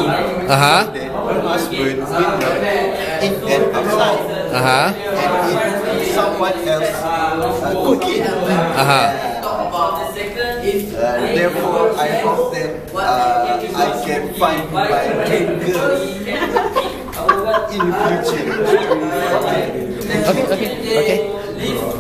Uh-huh. Then husband window in and outside. Uh-huh. And if someone else cooking. Uh-huh. Therefore, I hope that I can find my dream girl in the future. Okay, okay, okay.